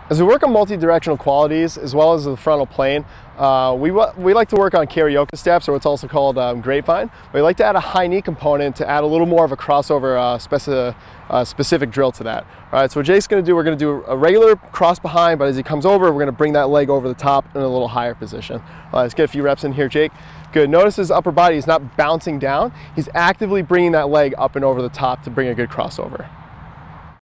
As we work on multi-directional qualities as well as the frontal plane, we like to work on Carioca steps, or what's also called grapevine. We like to add a high knee component to add a little more of a crossover specific drill to that. All right, so what Jake's going to do, we're going to do a regular cross behind, but as he comes over, we're going to bring that leg over the top in a little higher position. All right, let's get a few reps in here, Jake. Good. Notice his upper body is not bouncing down. He's actively bringing that leg up and over the top to bring a good crossover.